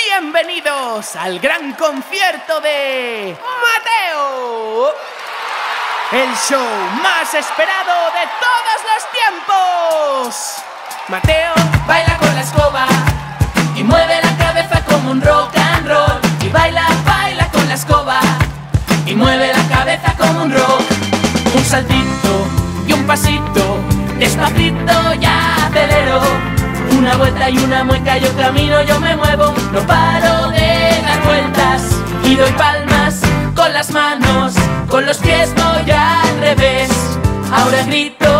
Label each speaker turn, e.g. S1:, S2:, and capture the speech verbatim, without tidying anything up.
S1: Bienvenidos al gran concierto de Mateo, el show más esperado de todos los tiempos. Mateo
S2: baila con la escoba y mueve la cabeza como un rock and roll. Y baila, baila con la escoba y mueve la cabeza como un rock. Un saltito y un pasito, despacito ya acelero. Una vuelta y una mueca, yo camino, yo me muevo. No paro de dar vueltas y doy palmas con las manos, con los pies voy al revés. Ahora grito